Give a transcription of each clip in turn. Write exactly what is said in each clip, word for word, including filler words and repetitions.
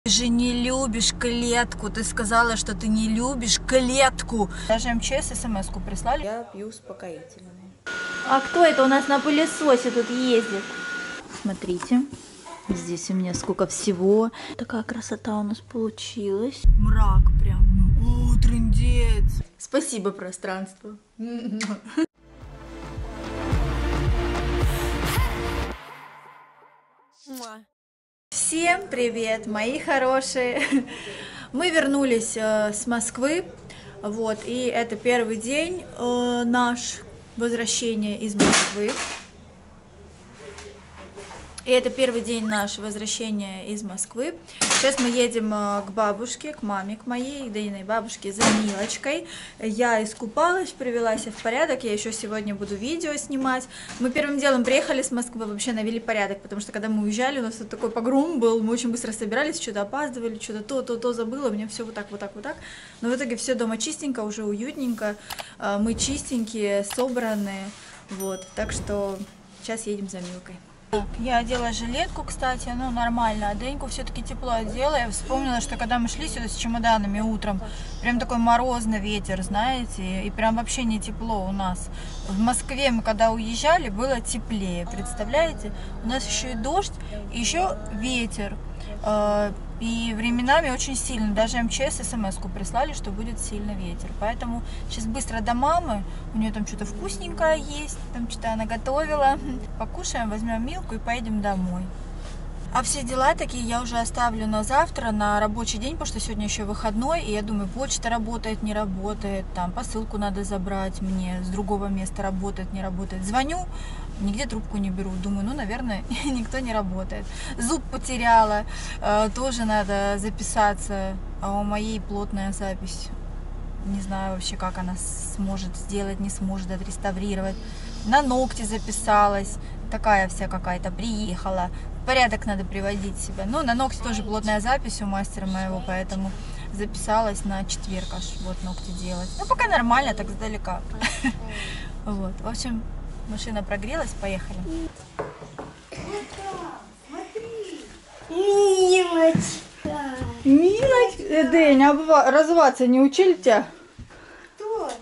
Ты же не любишь клетку. Ты сказала, что ты не любишь клетку. Даже эм че эс смс-ку прислали. Я пью успокоительное. А кто это у нас на пылесосе тут ездит? Смотрите. Здесь у меня сколько всего. Такая красота у нас получилась. Мрак прям. О, трындец. Спасибо, пространство. Всем привет, мои хорошие! Мы вернулись э, с Москвы, вот, и это первый день э, наш возвращения из Москвы. И это первый день нашего возвращения из Москвы. Сейчас мы едем к бабушке, к маме, к моей, Даиной бабушке, за Милочкой. Я искупалась, привела себя в порядок, я еще сегодня буду видео снимать. Мы первым делом приехали с Москвы, вообще навели порядок, потому что когда мы уезжали, у нас вот такой погром был, мы очень быстро собирались, что-то опаздывали, что-то то, то, то забыла, у меня все вот так, вот так, вот так. Но в итоге все дома чистенько, уже уютненько, мы чистенькие, собранные, вот, так что сейчас едем за Милкой. Я одела жилетку, кстати, ну нормально, а Деньку все-таки тепло одела. Я вспомнила, что когда мы шли сюда с чемоданами утром, прям такой морозный ветер, знаете, и прям вообще не тепло у нас. В Москве мы когда уезжали, было теплее, представляете? У нас еще и дождь, и еще ветер. И временами очень сильно, даже эм че эс смс-ку прислали, что будет сильно ветер. Поэтому сейчас быстро до мамы, у нее там что-то вкусненькое есть, там что-то она готовила. Покушаем, возьмем Милку и поедем домой. А все дела такие я уже оставлю на завтра, на рабочий день, потому что сегодня еще выходной, и я думаю, почта работает, не работает, там посылку надо забрать мне, с другого места работает, не работает. Звоню, нигде трубку не беру, думаю, ну, наверное, никто не работает. Зуб потеряла, тоже надо записаться, а у моей плотная запись. Не знаю вообще, как она сможет сделать, не сможет отреставрировать. На ногти записалась, такая вся какая-то, приехала. В порядок надо приводить себя. Ну, на ногти тоже плотная запись у мастера моего, поэтому записалась на четверг аж вот ногти делать. Ну, пока нормально, так сдалека. Вот, в общем, машина прогрелась, поехали. Милочка. Милочка? Дэнь, а разваться не учили тебя? Кто?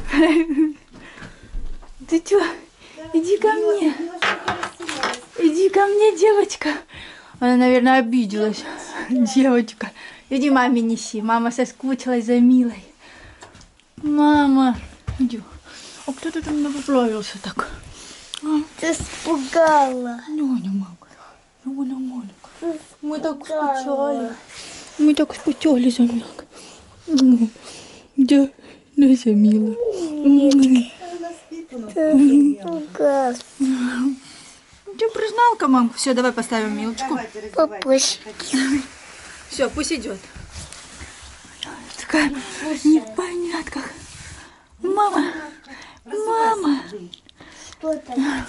Ты чё? Иди ко мне. Иди ко мне, девочка. Она, наверное, обиделась. Девочка. Иди маме неси. Мама соскучилась за Милой. Мама. Иди. А кто ты там поплавился так? А? Ты испугала. Няня, мама. Няня, маленькая. Мы так скучали. Мы так скучали за Милой. Да, да, за Милой. Ты призналка, мамка? Все, давай поставим Милочку. Пусть. Все, пусть идет. Такая непонятка. Мама, мама. Что там?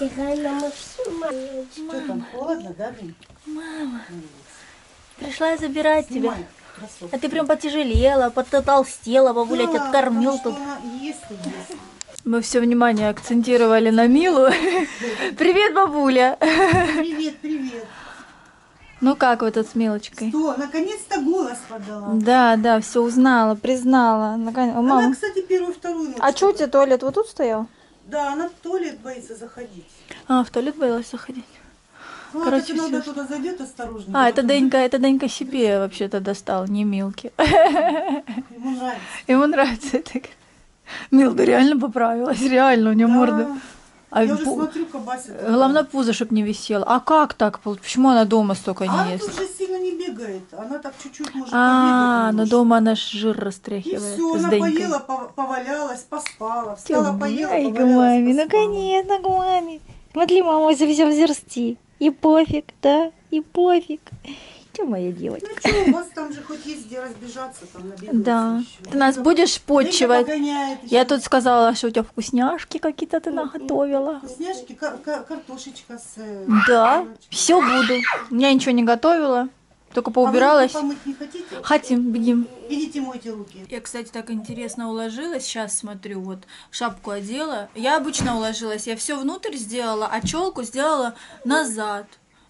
Что там, холодно, да, блин? Мама. Пришла забирать тебя. А ты прям потяжелела, потолстела, бабуля тебя откормил тут. Мы все внимание акцентировали на Милу. Привет, бабуля. Привет, привет. Ну как вы тут с Милочкой? Что, наконец-то голос подала. Да, да, все узнала, признала. Наконец... О, мама. Она, кстати, первую, вторую ночь. А что у тебя туалет вот тут стоял? Да, она в туалет боится заходить. А, в туалет боялась заходить. Ну, Короче, так иногда всё. туда зайдет осторожно. А, это Денька, это Денька себе вообще-то достал, не Милке. Ему нравится. Ему нравится это. Милда реально поправилась, реально, у нее Да. морда. А Я уже пу... смотрю, кабасит. Главное, пузо, чтоб не висело. А как так? Почему она дома столько А она не ест? тут же сильно не бегает. Она так чуть-чуть может А, побегать. но немножко. дома она ж жир И растряхивает. все, с она Денькой. поела, пов- повалялась, поспала. Встала, поела, Ай, к повалялась, маме, поспала. наконец-то к маме. Смотри, мама совсем зерсти. И пофиг, да? И пофиг. Ты моя девочка. Ну что, у вас там же хоть есть где разбежаться, там набегаться Да. еще. Ты нас будешь почивать? Погоняет Я еще. тут сказала, что у тебя вкусняшки какие-то ты наготовила. Вкусняшки, кар- кар- картошечка с... э, Да, курочкой. все буду. Я ничего не готовила, только А поубиралась. вы руки помыть не хотите? Хотим, бегим. Идите мойте руки. Я, кстати, так интересно уложилась. Сейчас смотрю, вот шапку одела. Я обычно уложилась, я все внутрь сделала, а челку сделала назад.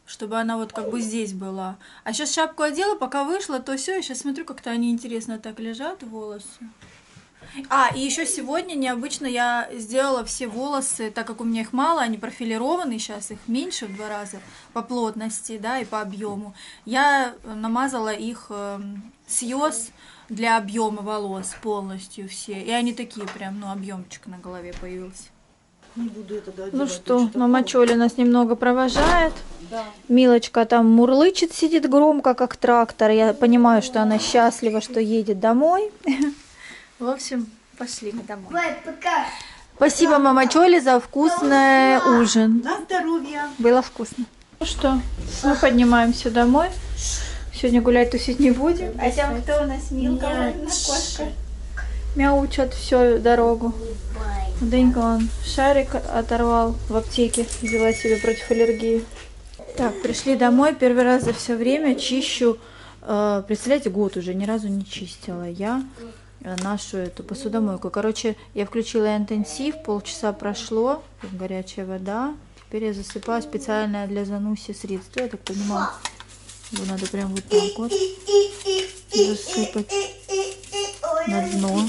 чтобы она вот как бы здесь была. А сейчас шапку одела, пока вышла, то все, и сейчас смотрю, как-то они интересно так лежат, волосы. А, и еще сегодня необычно я сделала все волосы, так как у меня их мало, они профилированы, сейчас их меньше в два раза по плотности, да, и по объему. Я намазала их э, сьёз для объема волос полностью все. И они такие прям, ну, объемчик на голове появился. Не буду это доделать. Ну что, мама Чоля нас немного провожает. Да. Милочка там мурлычет, сидит громко, как трактор. Я понимаю, что она счастлива, что едет домой. В общем, пошли мы домой. Бай, пока. Спасибо, мама Чоля, за вкусный ужин. На здоровье. Было вкусно. Ну что, мы поднимаемся домой. Сегодня гулять тусить не будем. А там кто у нас? Милка, кошка. Мяучат всю дорогу. Денька он шарик оторвал в аптеке, взяла себе против аллергии. Так, пришли домой, первый раз за все время чищу, э, представляете, год уже ни разу не чистила я нашу эту посудомойку. Короче, я включила интенсив, полчаса прошло, горячая вода. Теперь я засыпаю специальное для заноси средство, я так понимаю, его надо прям вот так вот засыпать на дно.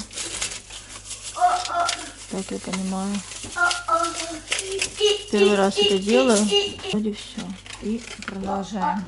Так я понимаю. Первый раз это делаю. Вроде все. И продолжаем.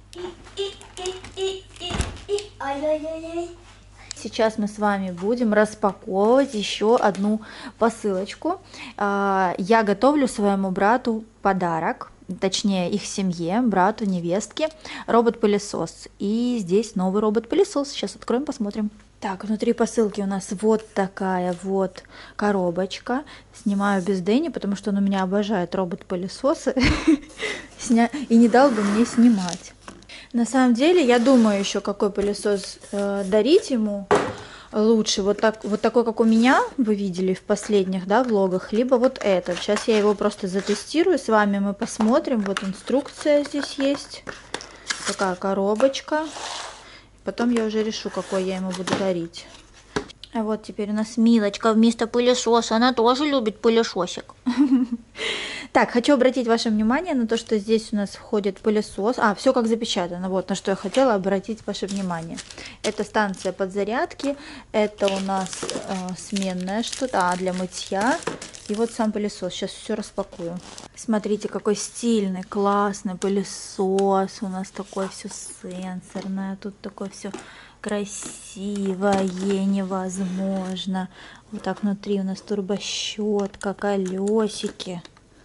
Сейчас мы с вами будем распаковывать еще одну посылочку. Я готовлю своему брату подарок, точнее их семье, брату, невестке, робот-пылесос. И здесь новый робот-пылесос. Сейчас откроем, посмотрим. Так, внутри посылки у нас вот такая вот коробочка. Снимаю без Дэни, потому что он у меня обожает робот-пылесосы и не дал бы мне снимать. На самом деле, я думаю еще, какой пылесос э, дарить ему лучше. Вот, так, вот такой, как у меня, вы видели в последних, да, влогах, либо вот этот. Сейчас я его просто затестирую, с вами мы посмотрим. Вот инструкция здесь есть. Такая коробочка. Потом я уже решу, какой я ему буду дарить. А вот теперь у нас Милочка вместо пылесоса. Она тоже любит пылесосик. Так, хочу обратить ваше внимание на то, что здесь у нас входит пылесос. А, все как запечатано. Вот на что я хотела обратить ваше внимание. Это станция подзарядки. Это у нас э, сменное что-то. А, для мытья. И вот сам пылесос. Сейчас все распакую. Смотрите, какой стильный, классный пылесос. У нас такое все сенсорное. Тут такое все красивое, невозможно. Вот так внутри у нас турбощетка, колесики,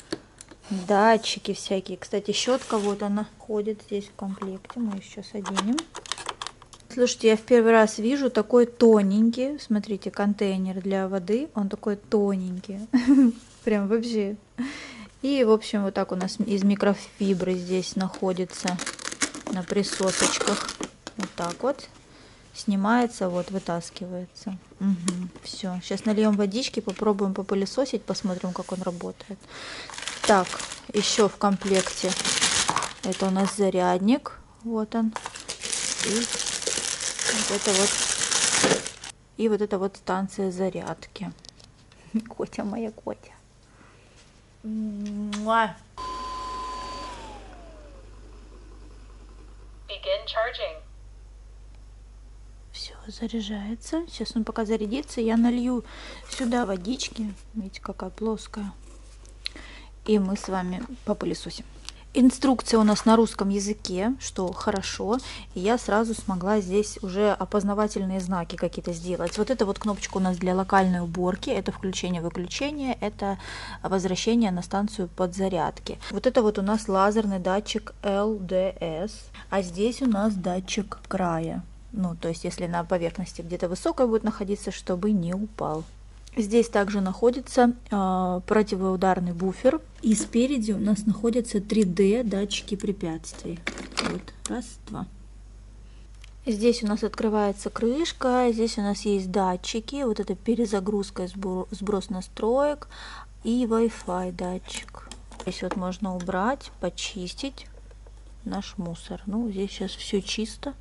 датчики всякие. Кстати, щетка вот она ходит здесь в комплекте. Мы ее сейчас оденем. Слушайте, я в первый раз вижу такой тоненький, смотрите, контейнер для воды. Он такой тоненький. Прям вообще. И, в общем, вот так у нас из микрофибры здесь находится на присосочках. Вот так вот. Снимается, вот, вытаскивается. Угу, все. Сейчас нальем водички, попробуем попылесосить, посмотрим, как он работает. Так, еще в комплекте это у нас зарядник. Вот он. И вот это вот. И вот это вот станция зарядки. Котя моя, Котя. Муа. Begin charging. Все, заряжается. Сейчас он пока зарядится. Я налью сюда водички. Видите, какая плоская. И мы с вами попылесосим. Инструкция у нас на русском языке, что хорошо. И я сразу смогла здесь уже опознавательные знаки какие-то сделать. Вот эта вот кнопочка у нас для локальной уборки. Это включение-выключение. Это возвращение на станцию подзарядки. Вот это вот у нас лазерный датчик эл дэ эс. А здесь у нас датчик края. Ну, то есть, если на поверхности где-то высокой будет находиться, чтобы не упал. Здесь также находится э, противоударный буфер. И спереди у нас находятся три дэ датчики препятствий. Вот, раз, два. Здесь у нас открывается крышка. Здесь у нас есть датчики. Вот это перезагрузка, сброс настроек. И Wi-Fi датчик. Здесь вот можно убрать, почистить наш мусор. Ну, здесь сейчас все чисто.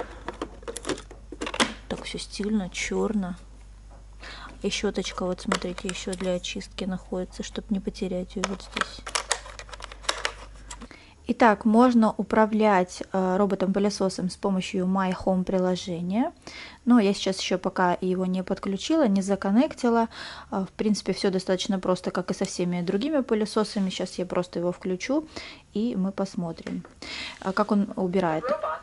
Так все стильно, черно. И щеточка, вот смотрите, еще для очистки находится, чтобы не потерять ее вот здесь. Итак, можно управлять э, роботом-пылесосом с помощью My Home приложения. Но я сейчас еще пока его не подключила, не законнектила. Э, в принципе, все достаточно просто, как и со всеми другими пылесосами. Сейчас я просто его включу, и мы посмотрим, э, как он убирает.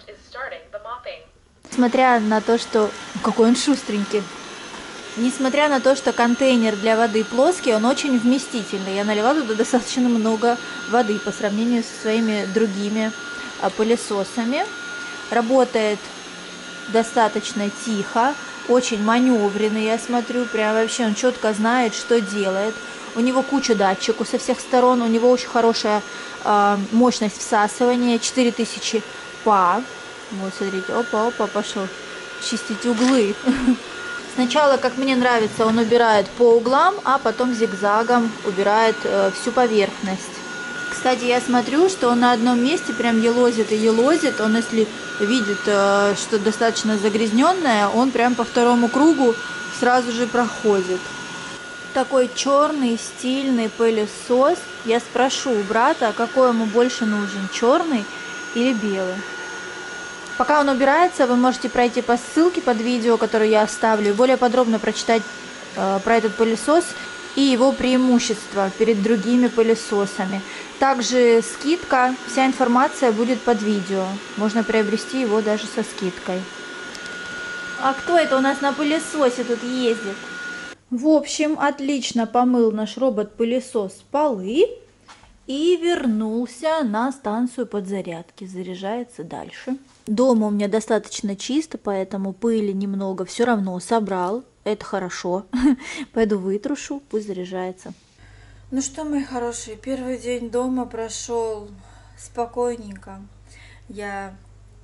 Несмотря на то, что... Какой он шустренький. Несмотря на то, что контейнер для воды плоский, он очень вместительный. Я налила туда достаточно много воды по сравнению со своими другими пылесосами. Работает достаточно тихо, очень маневренный, я смотрю. Прям вообще он четко знает, что делает. У него куча датчиков со всех сторон. У него очень хорошая э, мощность всасывания. четыре тысячи па. Вот, смотрите, опа-опа, пошел чистить углы. Сначала, как мне нравится, он убирает по углам, а потом зигзагом убирает э, всю поверхность. Кстати, я смотрю, что он на одном месте прям елозит и елозит. Он, если видит, э, что достаточно загрязненное, он прям по второму кругу сразу же проходит. Такой черный стильный пылесос. Я спрошу у брата, какой ему больше нужен, черный или белый. Пока он убирается, вы можете пройти по ссылке под видео, которое я оставлю, и более подробно прочитать э, про этот пылесос и его преимущества перед другими пылесосами. Также скидка, вся информация будет под видео. Можно приобрести его даже со скидкой. А кто это у нас на пылесосе тут ездит? В общем, отлично помыл наш робот-пылесос полы и вернулся на станцию подзарядки. Заряжается дальше. Дома у меня достаточно чисто, поэтому пыли немного все равно собрал. Это хорошо. Пойду вытрушу, пусть заряжается. Ну что, мои хорошие, первый день дома прошел спокойненько. Я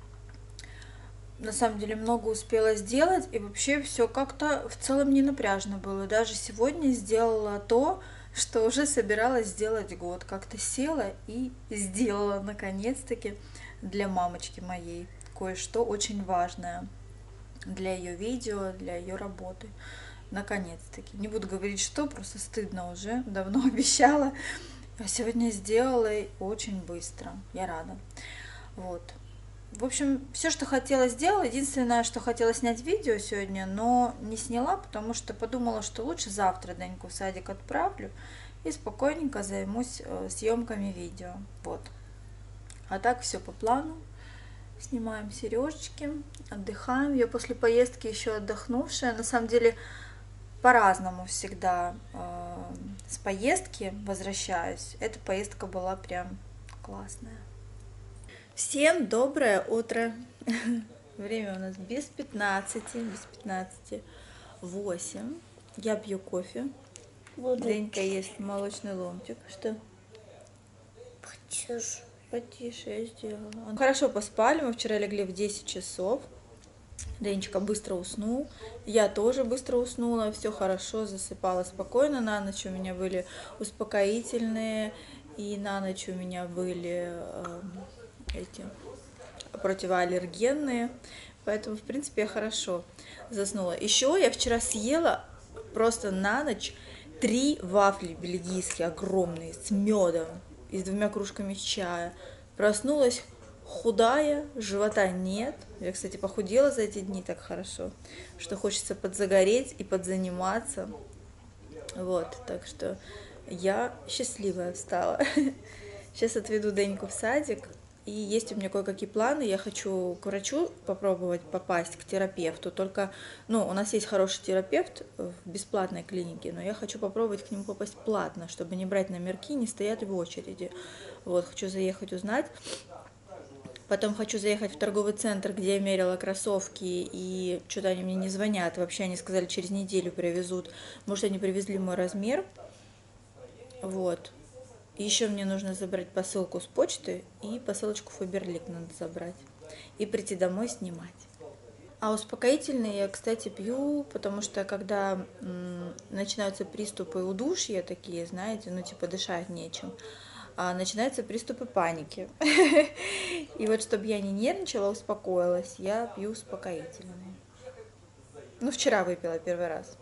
на самом деле много успела сделать, и вообще все как-то в целом не напряжно было. Даже сегодня сделала то, что уже собиралась сделать год. Как-то села и сделала наконец-таки для мамочки моей кое-что очень важное для ее видео, для ее работы. Наконец-таки. Не буду говорить, что, просто стыдно уже. Давно обещала. А сегодня сделала и очень быстро. Я рада. Вот. В общем, все, что хотела, сделала. Единственное, что хотела снять видео сегодня, но не сняла, потому что подумала, что лучше завтра Деньку в садик отправлю и спокойненько займусь съемками видео. Вот. А так все по плану. Снимаем сережечки, отдыхаем. Я после поездки еще отдохнувшая. На самом деле по-разному всегда э, с поездки возвращаюсь. Эта поездка была прям классная. Всем доброе утро. Время у нас без пятнадцати, без пятнадцати восемь. Я пью кофе. Денька ест молочный ломтик. Что? Потише. Потише я сделала. Хорошо поспали, мы вчера легли в десять часов. Денечка быстро уснул. Я тоже быстро уснула, все хорошо, засыпала спокойно. На ночь у меня были успокоительные, и на ночь у меня были э, эти противоаллергенные. Поэтому, в принципе, я хорошо заснула. Еще я вчера съела просто на ночь три вафли бельгийские, огромные, с медом и с двумя кружками чая. Проснулась худая, живота нет. Я, кстати, похудела за эти дни так хорошо, что хочется подзагореть и подзаниматься. Вот, так что я счастливая встала. Сейчас отведу Деньку в садик. И есть у меня кое-какие планы. Я хочу к врачу попробовать попасть, к терапевту. Только, ну, у нас есть хороший терапевт в бесплатной клинике, но я хочу попробовать к нему попасть платно, чтобы не брать номерки, не стоять в очереди. Вот, хочу заехать узнать. Потом хочу заехать в торговый центр, где я мерила кроссовки, и что-то они мне не звонят. Вообще они сказали, через неделю привезут. Может, они привезли мой размер. Вот. Еще мне нужно забрать посылку с почты, и посылочку Фаберлик надо забрать. И прийти домой снимать. А успокоительные я, кстати, пью, потому что когда м, начинаются приступы удушья такие, знаете, ну типа дышать нечем, а начинаются приступы паники. И вот, чтобы я не нервничала, успокоилась, я пью успокоительные. Ну, вчера выпила первый раз.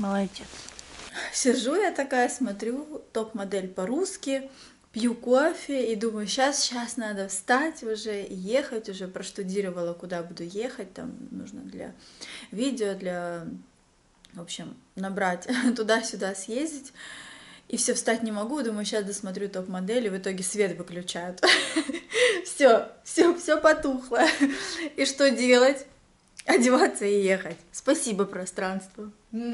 Молодец. Сижу я такая, смотрю топ-модель по-русски, пью кофе и думаю, сейчас, сейчас надо встать уже и ехать, уже проштудировала, куда буду ехать, там нужно для видео, для, в общем, набрать туда-сюда, съездить. И все, встать не могу, думаю, сейчас досмотрю топ-модель, и в итоге свет выключают. Все, все, все потухло. И что делать? Одеваться и ехать. Спасибо, пространство.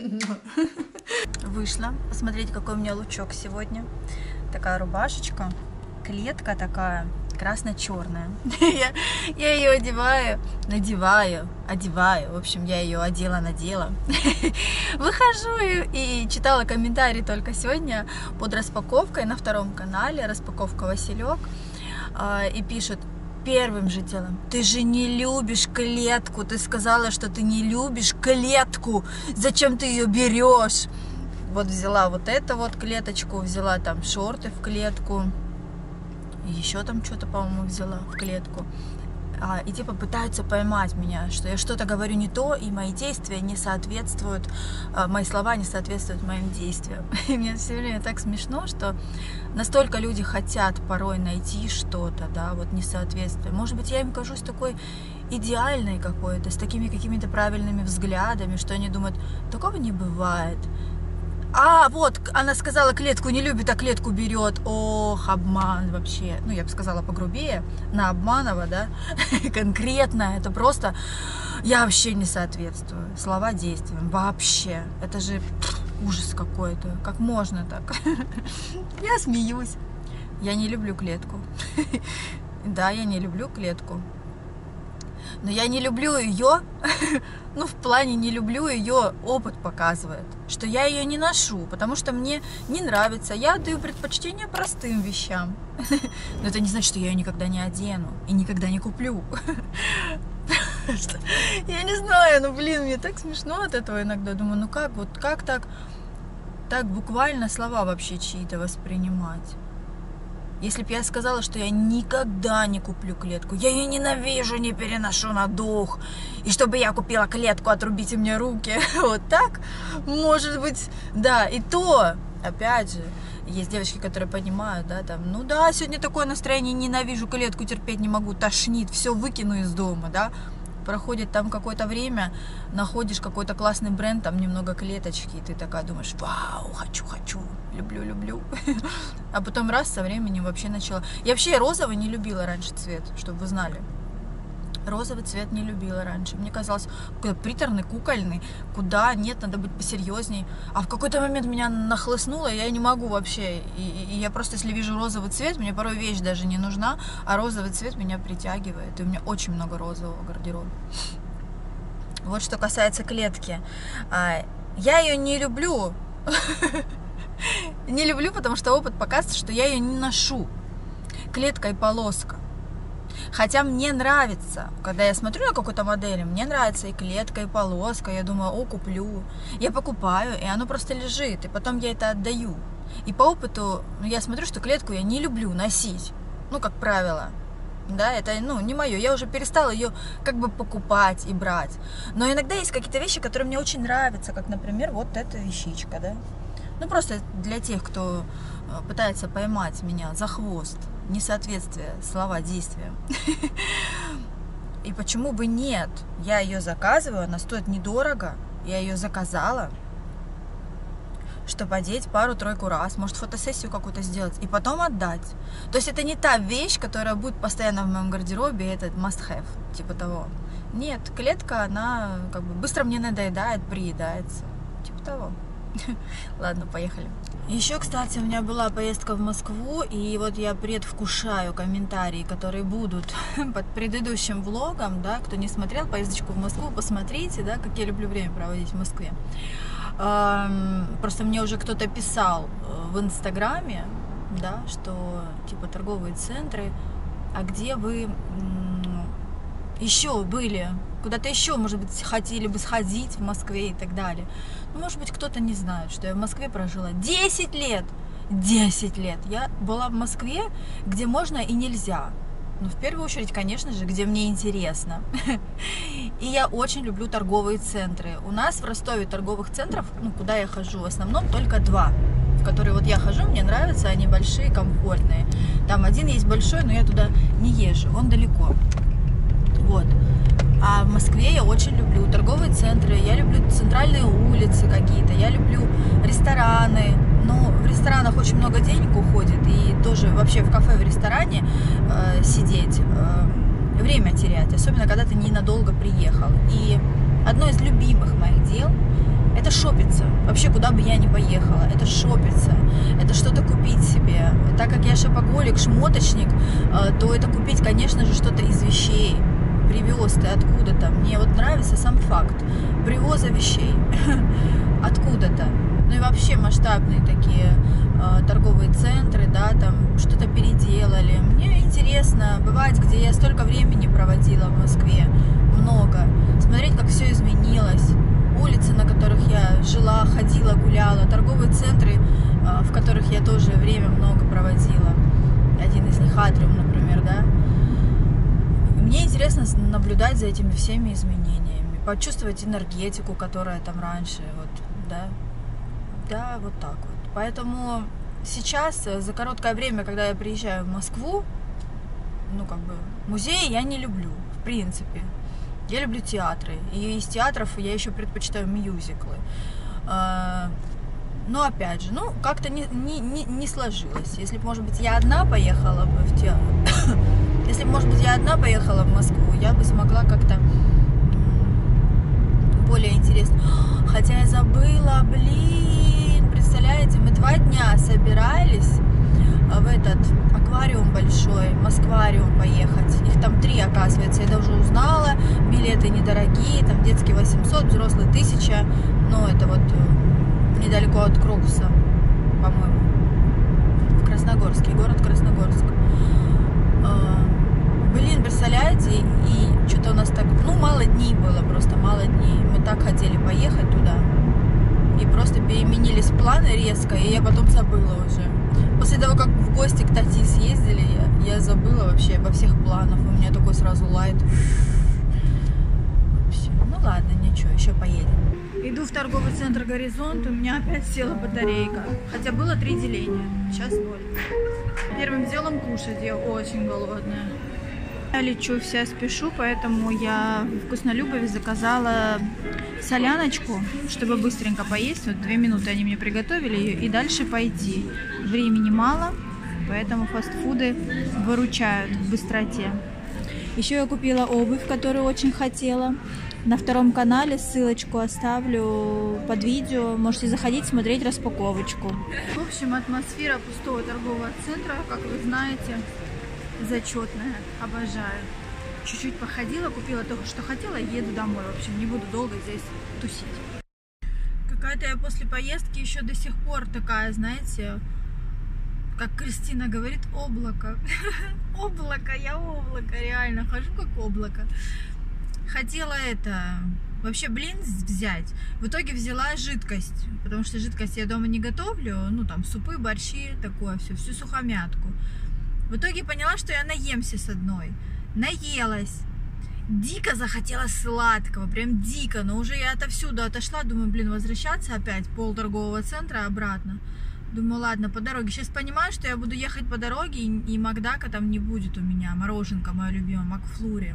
Вышла посмотреть, какой у меня лучок сегодня. Такая рубашечка, клетка такая, красно-черная. я, я ее одеваю, надеваю, одеваю. В общем, я ее одела, надела. Выхожу и, и читала комментарии только сегодня под распаковкой на втором канале, распаковка Василек. И пишут: первым же делом: ты же не любишь клетку, ты сказала, что ты не любишь клетку, зачем ты ее берешь? Вот взяла вот эту вот клеточку, взяла там шорты в клетку, еще там что-то, по-моему, взяла в клетку. А, и типа пытаются поймать меня, что я что-то говорю не то, и мои действия не соответствуют, а, мои слова не соответствуют моим действиям. И мне все время так смешно, что настолько люди хотят порой найти что-то, да, вот несоответствие. Может быть, я им кажусь такой идеальной какой-то, с такими какими-то правильными взглядами, что они думают, такого не бывает. А, вот, она сказала, клетку не любит, а клетку берет. Ох, обман вообще. Ну, я бы сказала погрубее, на Обманова, да, конкретно. Это просто, я вообще не соответствую. Слова действиям, вообще. Это же пфф, ужас какой-то. Как можно так? Я смеюсь. Я не люблю клетку. Да, я не люблю клетку. Но я не люблю ее, ну, в плане не люблю ее, опыт показывает, что я ее не ношу, потому что мне не нравится, я отдаю предпочтение простым вещам. Но это не значит, что я ее никогда не одену и никогда не куплю. Я не знаю, ну, блин, мне так смешно от этого иногда, думаю, ну как, вот как так, так буквально слова вообще чьи-то воспринимать? Если бы я сказала, что я никогда не куплю клетку, я ее ненавижу, не переношу на дух, и чтобы я купила клетку, отрубите мне руки, вот так, может быть, да, и то, опять же, есть девочки, которые понимают, да, там, ну да, сегодня такое настроение, ненавижу клетку, терпеть не могу, тошнит, все выкину из дома, да. Проходит там какое-то время, находишь какой-то классный бренд, там немного клеточки, и ты такая думаешь, вау, хочу, хочу, люблю, люблю. А потом раз, со временем вообще начала. Я вообще розовый не любила раньше цвет, чтобы вы знали. Розовый цвет не любила раньше. Мне казалось, какой-то приторный, кукольный, куда нет, надо быть посерьезней. А в какой-то момент меня нахлыстнуло, я не могу вообще. И, и я просто, если вижу розовый цвет, мне порой вещь даже не нужна, а розовый цвет меня притягивает. И у меня очень много розового гардероба. Вот что касается клетки. Я ее не люблю. Не люблю, потому что опыт показывает, что я ее не ношу. Клетка и полоска. Хотя мне нравится, когда я смотрю на какую-то модель, мне нравится и клетка, и полоска, я думаю, о, куплю. Я покупаю, и оно просто лежит, и потом я это отдаю. И по опыту, ну, я смотрю, что клетку я не люблю носить, ну, как правило. Да, это, ну, не мое, я уже перестала ее как бы покупать и брать. Но иногда есть какие-то вещи, которые мне очень нравятся, как, например, вот эта вещичка, да. Ну, просто для тех, кто пытается поймать меня за хвост, несоответствие слова действия. И почему бы нет? Я ее заказываю, она стоит недорого, я ее заказала, чтобы одеть пару-тройку раз, может, фотосессию какую-то сделать и потом отдать. То есть это не та вещь, которая будет постоянно в моем гардеробе, это must-have, типа того. Нет, клетка, она как бы быстро мне надоедает, приедается, типа того. Ладно, поехали. Еще, кстати, у меня была поездка в Москву, и вот я предвкушаю комментарии, которые будут под предыдущим влогом, да, кто не смотрел поездочку в Москву, посмотрите, да, как я люблю время проводить в Москве. Просто мне уже кто-то писал в Инстаграме, да, что типа торговые центры, а где вы еще были, куда-то еще, может быть, хотели бы сходить в Москве и так далее. Ну, может быть, кто-то не знает, что я в Москве прожила десять лет. десять лет. Я была в Москве, где можно и нельзя. Ну, в первую очередь, конечно же, где мне интересно. И я очень люблю торговые центры. У нас в Ростове торговых центров, ну, куда я хожу, в основном только два, в которые вот я хожу, мне нравятся, они большие, комфортные. Там один есть большой, но я туда не езжу, он далеко. Вот. А в Москве я очень люблю торговые центры, я люблю центральные улицы какие-то, я люблю рестораны. Ну, в ресторанах очень много денег уходит, и тоже вообще в кафе, в ресторане э, сидеть, э, время терять, особенно когда ты ненадолго приехал. И одно из любимых моих дел – это шопиться. Вообще, куда бы я ни поехала, это шопиться, это что-то купить себе. Так как я шопоголик, шмоточник, э, то это купить, конечно же, что-то из вещей. Привез ты откуда-то. Мне вот нравится сам факт привоза вещей откуда-то. Ну и вообще масштабные такие э, торговые центры, да, там что-то переделали. Мне интересно бывать, где я столько времени проводила в Москве, много. Смотреть, как все изменилось. Улицы, на которых я жила, ходила, гуляла, торговые центры, э, в которых я тоже время много проводила. Один из них Атриум, например, да. Мне интересно наблюдать за этими всеми изменениями, почувствовать энергетику, которая там раньше, вот, да. Да, вот так вот. Поэтому сейчас, за короткое время, когда я приезжаю в Москву, ну, как бы, музеи я не люблю, в принципе. Я люблю театры. И из театров я еще предпочитаю мюзиклы. Но, опять же, ну, как-то не, не, не, не сложилось. Если бы, может быть, я одна поехала бы в театр... Если бы, может быть, я одна поехала в Москву, я бы смогла как-то более интересно. Хотя я забыла, блин, представляете, мы два дня собирались в этот аквариум большой, Москвариум поехать. Их там три, оказывается, я даже узнала. Билеты недорогие, там детские восемьсот, взрослые тысяча. Но это вот недалеко от Крокуса, по-моему, в Красногорске, город Красногорск. Блин, представляете, и что-то у нас так, ну, мало дней было, просто мало дней. Мы так хотели поехать туда, и просто переменились планы резко, и я потом забыла уже. После того, как в гости к Тати съездили, я, я забыла вообще обо всех планах. У меня такой сразу лайт. Вообще. Ну ладно, ничего, еще поедем. Иду в торговый центр «Горизонт», у меня опять села батарейка. Хотя было три деления, сейчас ноль. Первым делом кушать, я очень голодная. Я лечу, вся спешу, поэтому я в Вкуснолюбове заказала соляночку, чтобы быстренько поесть. Вот две минуты они мне приготовили ее, и дальше пойти. Времени мало, поэтому фастфуды выручают в быстроте. Еще я купила обувь, которую очень хотела. На втором канале ссылочку оставлю под видео. Можете заходить, смотреть распаковочку. В общем, атмосфера пустого торгового центра, как вы знаете, зачетная. Обожаю. Чуть-чуть походила, купила то, что хотела, и еду домой. В общем, не буду долго здесь тусить. Какая-то я после поездки еще до сих пор такая, знаете, как Кристина говорит, облако. Облако, я облако, реально. Хожу как облако. Хотела это, вообще блин взять. В итоге взяла жидкость, потому что жидкость я дома не готовлю. Ну, там, супы, борщи, такое все, всю сухомятку. В итоге поняла, что я наемся с одной. Наелась. Дико захотела сладкого, прям дико. Но уже я отовсюду отошла, думаю, блин, возвращаться опять пол торгового центра обратно. Думаю, ладно, по дороге. Сейчас понимаю, что я буду ехать по дороге, и, и Макдака там не будет у меня. Мороженка моя любимая, Макфлури.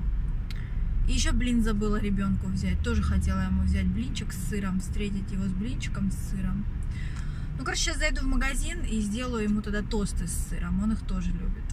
И еще блин забыла ребенку взять. Тоже хотела ему взять блинчик с сыром, встретить его с блинчиком с сыром. Ну, короче, сейчас зайду в магазин и сделаю ему тогда тосты с сыром. Он их тоже любит.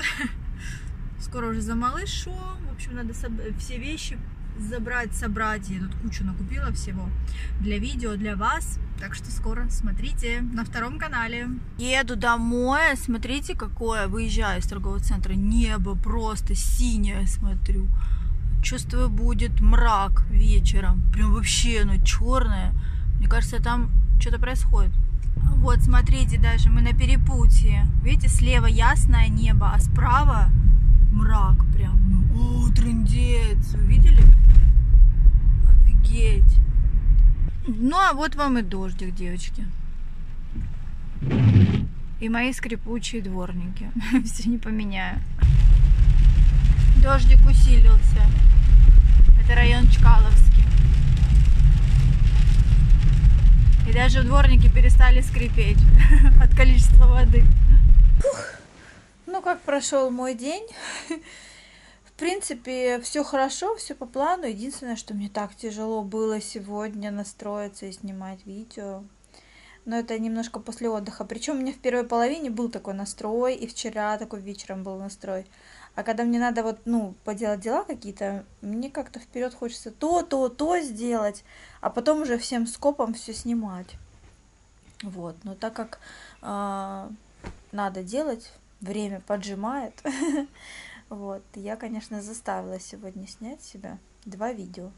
Скоро уже за малышу. В общем, надо все вещи забрать, собрать. Я тут кучу накупила всего для видео, для вас. Так что скоро смотрите на втором канале. Еду домой. Смотрите, какое. Выезжаю из торгового центра. Небо просто синее, смотрю. Чувствую, будет мрак вечером. Прям вообще, ну, черное. Мне кажется, там что-то происходит. Вот, смотрите, даже мы на перепутье. Видите, слева ясное небо, а справа мрак прям. О, трындец. Увидели? Офигеть. Ну, а вот вам и дождик, девочки. И мои скрипучие дворники. Все не поменяю. Дождик усилился. Это район Чкаловский. И даже дворники перестали скрипеть от количества воды. Фух. Ну, как прошел мой день? В принципе, все хорошо, все по плану. Единственное, что мне так тяжело было сегодня настроиться и снимать видео. Но это немножко после отдыха. Причем у меня в первой половине был такой настрой, и вчера такой вечером был настрой. А когда мне надо вот, ну, поделать дела какие-то, мне как-то вперед хочется то, то, то сделать, а потом уже всем скопом все снимать. Вот, но так как э, надо делать, время поджимает, вот, я, конечно, заставила сегодня снять себя два видео.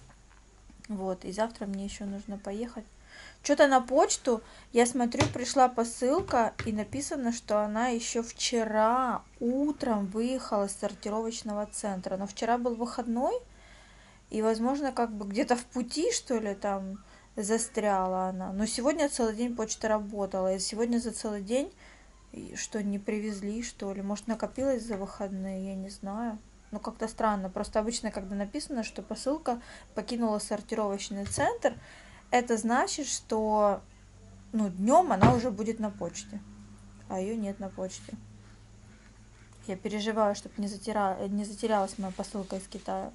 Вот, и завтра мне еще нужно поехать. Что-то на почту, я смотрю, пришла посылка, и написано, что она еще вчера утром выехала с сортировочного центра. Но вчера был выходной, и, возможно, как бы где-то в пути, что ли, там застряла она. Но сегодня целый день почта работала, и сегодня за целый день, что, не привезли, что ли. Может, накопилось за выходные, я не знаю. Ну, как-то странно. Просто обычно, когда написано, что посылка покинула сортировочный центр, это значит, что, ну, днем она уже будет на почте, а ее нет на почте. Я переживаю, чтобы не, затира... не затерялась моя посылка из Китая.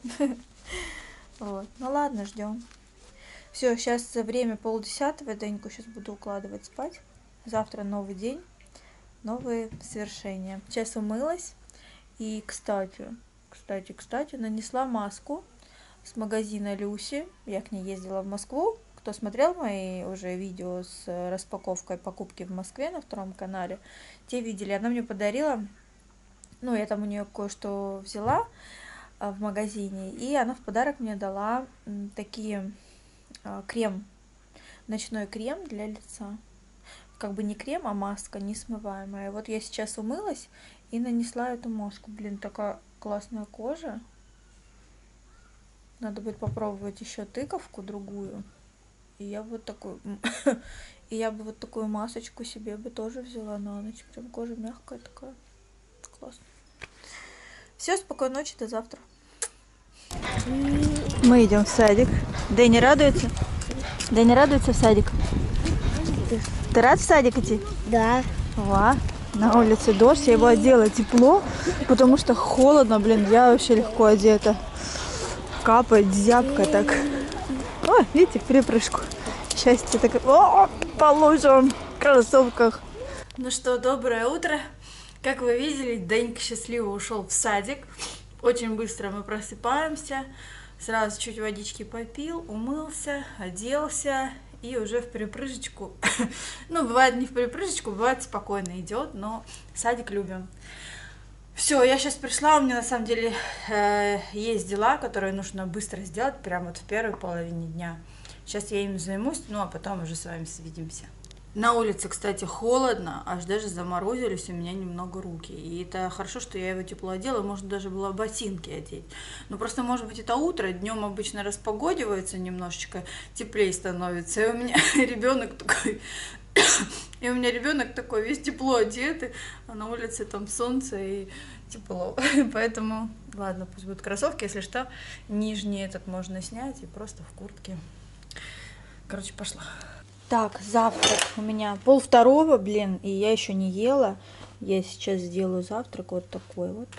Вот. Ну ладно, ждем. Все, сейчас время полдесятого, Деньку сейчас буду укладывать спать. Завтра новый день, новые свершения. Сейчас умылась и, кстати, кстати, кстати, нанесла маску с магазина Люси. Я к ней ездила в Москву. Кто смотрел мои уже видео с распаковкой покупки в Москве на втором канале, те видели. Она мне подарила, ну, я там у нее кое-что взяла в магазине, и она в подарок мне дала такие крем, ночной крем для лица. Как бы не крем, а маска несмываемая. Вот я сейчас умылась и нанесла эту маску. Блин, такая классная кожа. Надо будет попробовать еще тыковку другую. И я вот такую, и я бы вот такую масочку себе бы тоже взяла на ночь. Прям кожа мягкая такая. Классно. Все, спокойной ночи, до завтра. Мы идем в садик. Дэнни радуется? Дэнни радуется в садик? Ты рад в садик идти? Да. Ва. На улице дождь, я его одела тепло, потому что холодно, блин, я вообще легко одета. Капает зябко так. О, видите, в припрыжку. Счастье такое. О, по лужам, в кроссовках. Ну что, доброе утро. Как вы видели, Денька счастливо ушел в садик. Очень быстро мы просыпаемся. Сразу чуть водички попил, умылся, оделся. И уже в припрыжечку. Ну, бывает не в припрыжечку, бывает спокойно идет, но садик любим. Все, я сейчас пришла, у меня на самом деле э, есть дела, которые нужно быстро сделать, прямо вот в первой половине дня. Сейчас я им займусь, ну а потом уже с вами свидимся. На улице, кстати, холодно, аж даже заморозились у меня немного руки. И это хорошо, что я его тепло одела, можно даже было ботинки одеть. Но просто, может быть, это утро, днем обычно распогодивается немножечко, теплее становится. И у меня ребенок такой... И у меня ребенок такой весь тепло одетый, а на улице там солнце и тепло. Поэтому, ладно, пусть будут кроссовки, если что, нижний этот можно снять и просто в куртке. Короче, пошла. Так, завтрак у меня пол второго, блин, и я еще не ела. Я сейчас сделаю завтрак вот такой вот.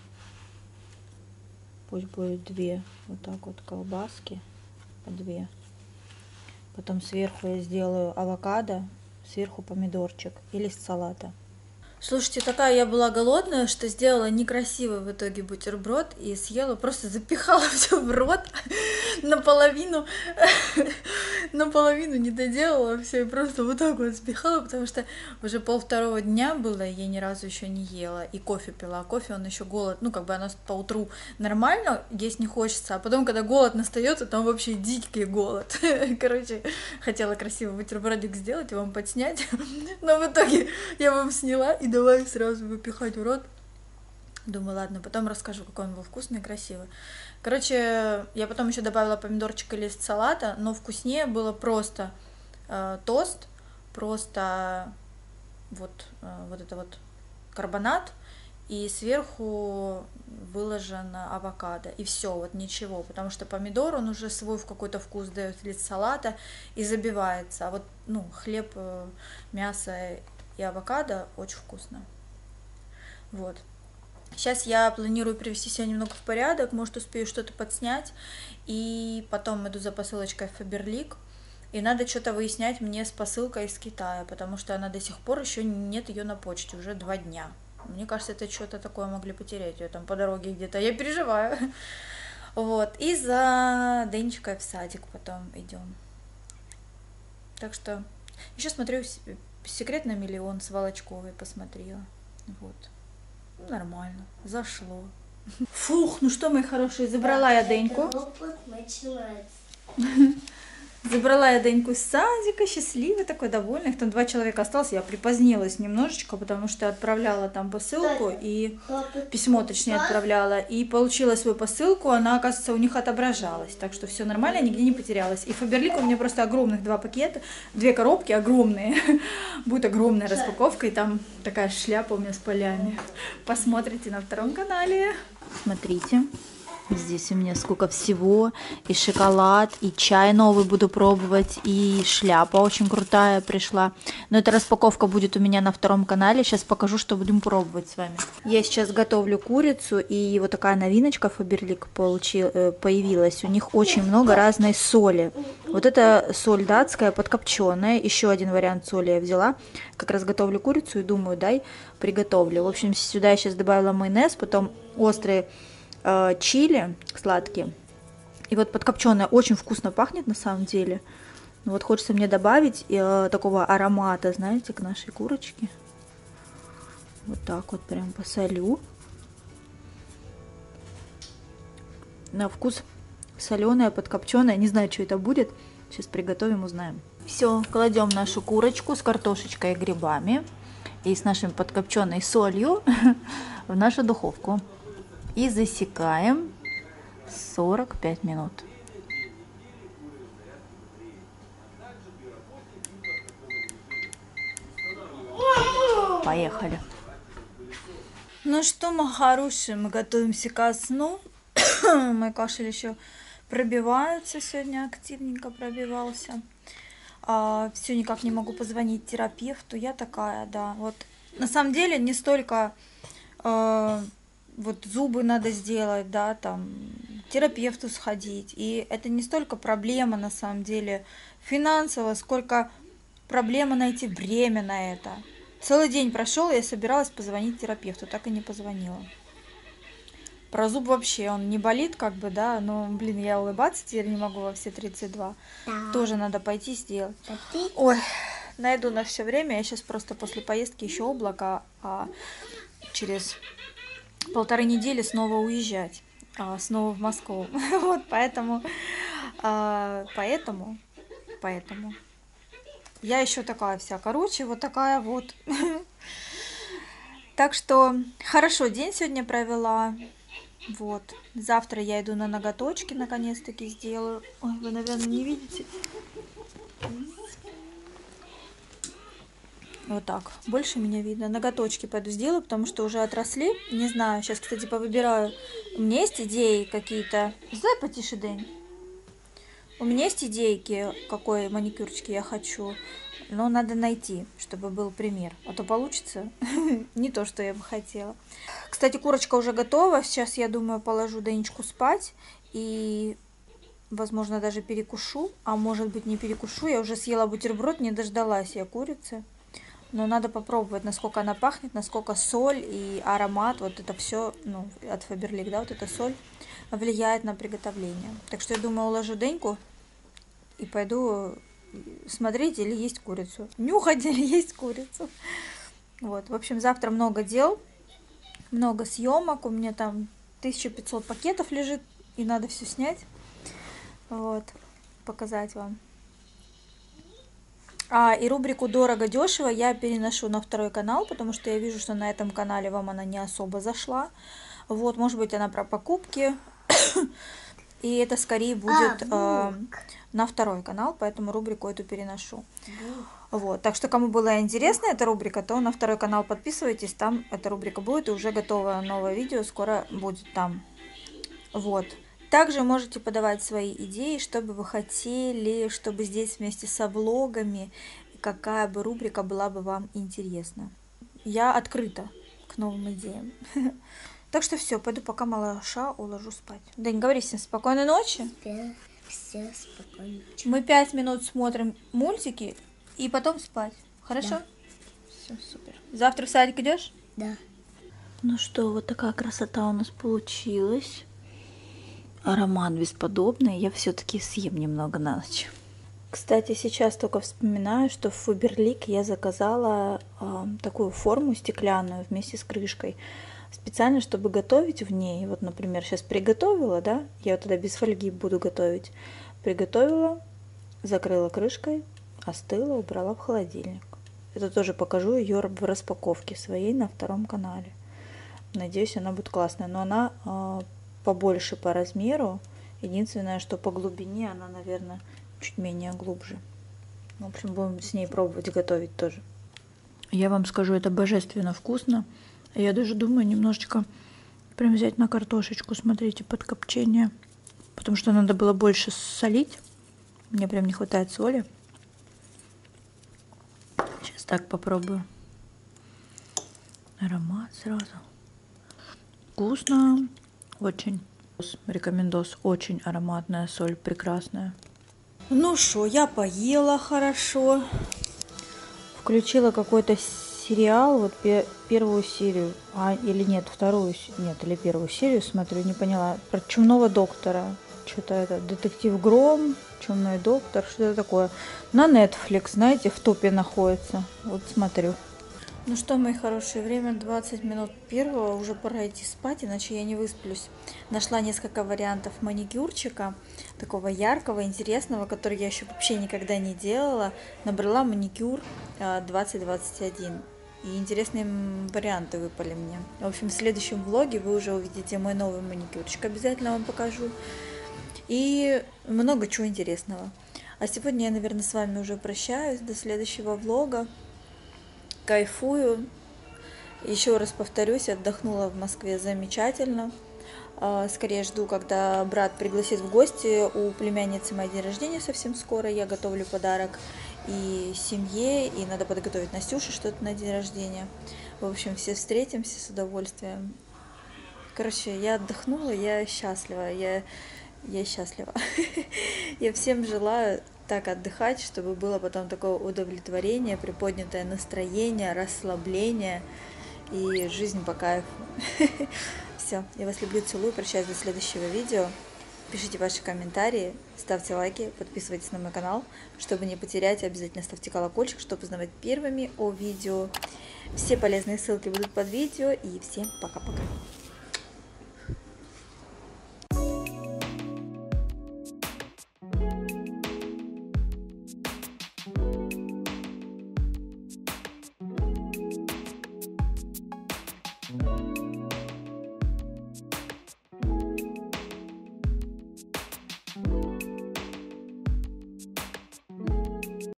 Пусть будет две вот так вот колбаски, по две. Потом сверху я сделаю авокадо, сверху помидорчик и лист салата. Слушайте, такая я была голодная, что сделала некрасивый в итоге бутерброд и съела, просто запихала все в рот наполовину, наполовину не доделала все и просто вот так вот запихала, потому что уже пол второго дня было, и я ни разу еще не ела, и кофе пила, а кофе он еще голод, ну как бы оно по утру нормально, есть не хочется, а потом, когда голод настает, то там вообще дикий голод. Короче, хотела красивый бутербродик сделать и вам подснять, но в итоге я вам сняла и давай сразу выпихать в рот. Думаю, ладно, потом расскажу, какой он был вкусный и красивый. Короче, я потом еще добавила помидорчик и лист салата, но вкуснее было просто э, тост, просто вот, э, вот это вот карбонат и сверху выложено авокадо, и все, вот ничего, потому что помидор, он уже свой в какой-то вкус дает в вид салата и забивается, а вот, ну, хлеб, мясо и авокадо очень вкусно. Вот. Сейчас я планирую привести себя немного в порядок, может, успею что-то подснять, и потом иду за посылочкой в Faberlic, и надо что-то выяснять мне с посылкой из Китая, потому что она до сих пор еще нет ее на почте, уже два дня. Мне кажется, это что-то такое могли потерять ее там по дороге где-то, я переживаю. Вот, и за Денечкой в садик потом идем. Так что еще смотрю «Секрет на миллион» с Волочковой, посмотрела. Вот. Нормально, зашло. Фух, ну что, мои хорошие, забрала я Деньку. Забрала я Деньку из садика, счастливая, такой довольная. Их там два человека осталось. Я припозднилась немножечко, потому что отправляла там посылку, и письмо, точнее, отправляла. И получила свою посылку, она, оказывается, у них отображалась. Так что все нормально, нигде не потерялась. И Faberlic у меня просто огромных два пакета, две коробки огромные. Будет огромная распаковка, и там такая шляпа у меня с полями. Посмотрите на втором канале. Смотрите. Здесь у меня сколько всего, и шоколад, и чай новый буду пробовать, и шляпа очень крутая пришла. Но эта распаковка будет у меня на втором канале, сейчас покажу, что будем пробовать с вами. Я сейчас готовлю курицу, и вот такая новиночка Faberlic получил, появилась. У них очень много разной соли. Вот это соль датская, подкопченая, еще один вариант соли я взяла. Как раз готовлю курицу и думаю, дай приготовлю. В общем, сюда я сейчас добавила майонез, потом острые чили сладкие. И вот подкопченая очень вкусно пахнет на самом деле. Вот хочется мне добавить э, такого аромата, знаете, к нашей курочке. Вот так вот прям посолю. На вкус соленая, подкопченая. Не знаю, что это будет. Сейчас приготовим, узнаем. Все, кладем нашу курочку с картошечкой и грибами и с нашей подкопченой солью в нашу духовку. И засекаем сорок пять минут. Поехали. Ну что, мои хорошие, мы готовимся ко сну. Мой кашель еще пробивается, сегодня активненько пробивался. А, все никак не могу позвонить терапевту. Я такая, да. Вот на самом деле не столько... А, вот зубы надо сделать, да, там, к терапевту сходить. И это не столько проблема, на самом деле, финансовая, сколько проблема найти время на это. Целый день прошел, я собиралась позвонить терапевту, так и не позвонила. Про зуб вообще, он не болит, как бы, да, но, блин, я улыбаться теперь не могу во все тридцать два. Да. Тоже надо пойти сделать. Ой, найду на все время, я сейчас просто после поездки еще облако, а через... полторы недели снова уезжать, а, снова в Москву. Вот, поэтому, а, поэтому, поэтому я еще такая вся, короче, вот такая вот. Так что хорошо день сегодня провела. Вот, завтра я иду на ноготочки, наконец-таки сделаю. Ой, вы, наверное, не видите. Вот так. Больше меня видно. Ноготочки пойду сделаю, потому что уже отросли. Не знаю. Сейчас, кстати, повыбираю. У меня есть идеи какие-то. Сделай потише, Дэнь. У меня есть идейки, какой маникюрчики я хочу. Но надо найти, чтобы был пример. А то получится не то, что я бы хотела. Кстати, курочка уже готова. Сейчас, я думаю, положу Денечку спать. И... возможно, даже перекушу. А может быть, не перекушу. Я уже съела бутерброд, не дождалась я курицы. Но надо попробовать, насколько она пахнет, насколько соль и аромат, вот это все, ну, от Faberlic, да, вот эта соль влияет на приготовление. Так что я думаю, уложу Деньку и пойду смотреть, или есть курицу. Нюхать, или есть курицу. Вот, в общем, завтра много дел, много съемок. У меня там тысяча пятьсот пакетов лежит, и надо все снять. Вот, показать вам. А, и рубрику «Дорого-дешево» я переношу на второй канал, потому что я вижу, что на этом канале вам она не особо зашла. Вот, может быть, она про покупки. И это скорее будет А, э, на второй канал, поэтому рубрику эту переношу. Вот, так что кому была интересна эта рубрика, то на второй канал подписывайтесь, там эта рубрика будет, и уже готовое новое видео скоро будет там. Вот. Также можете подавать свои идеи, что бы вы хотели, чтобы здесь вместе со влогами, какая бы рубрика была бы вам интересна. Я открыта к новым идеям. Так что все, пойду пока малыша уложу спать. Дань, говори всем спокойной ночи. Да, все спокойно. Мы пять минут смотрим мультики и потом спать. Хорошо? Да. Все, супер. Завтра в садик идешь? Да. Ну что, вот такая красота у нас получилась. Аромат бесподобный. Я все-таки съем немного на ночь. Кстати, сейчас только вспоминаю, что в Фаберлик я заказала э, такую форму стеклянную вместе с крышкой. Специально, чтобы готовить в ней. Вот, например, сейчас приготовила, да? Я вот тогда без фольги буду готовить. Приготовила, закрыла крышкой, остыла, убрала в холодильник. Это тоже покажу ее в распаковке своей на втором канале. Надеюсь, она будет классная. Но она э, побольше по размеру. Единственное, что по глубине она, наверное, чуть менее глубже. В общем, будем с ней пробовать готовить тоже. Я вам скажу, это божественно вкусно. Я даже думаю немножечко прям взять на картошечку, смотрите, под копчение. Потому что надо было больше солить. Мне прям не хватает соли. Сейчас так попробую. Аромат сразу. Вкусно. Очень. Рекомендос. Очень ароматная соль. Прекрасная. Ну что, я поела хорошо. Включила какой-то сериал, вот первую серию, а или нет, вторую, нет, или первую серию смотрю, не поняла, про чумного доктора. Что-то это, детектив Гром, чумной доктор, что это такое. На Netflix, знаете, в топе находится. Вот смотрю. Ну что, мои хорошие, время двадцать минут первого, уже пора идти спать, иначе я не высплюсь. Нашла несколько вариантов маникюрчика, такого яркого, интересного, который я еще вообще никогда не делала. Набрала маникюр двадцать двадцать один. И интересные варианты выпали мне. В общем, в следующем влоге вы уже увидите мой новый маникюрчик, обязательно вам покажу. И много чего интересного. А сегодня я, наверное, с вами уже прощаюсь до следующего влога. Кайфую. Еще раз повторюсь, отдохнула в Москве замечательно. Скорее жду, когда брат пригласит в гости. У племянницы мой день рождения совсем скоро. Я готовлю подарок и семье, и надо подготовить Настюше что-то на день рождения. В общем, все встретимся с удовольствием. Короче, я отдохнула, я счастлива. Я, я счастлива. Я всем желаю так отдыхать, чтобы было потом такое удовлетворение, приподнятое настроение, расслабление и жизнь по кайфу. Все, я вас люблю, целую, прощаюсь до следующего видео. Пишите ваши комментарии, ставьте лайки, подписывайтесь на мой канал, чтобы не потерять, обязательно ставьте колокольчик, чтобы узнавать первыми о видео. Все полезные ссылки будут под видео, и всем пока-пока.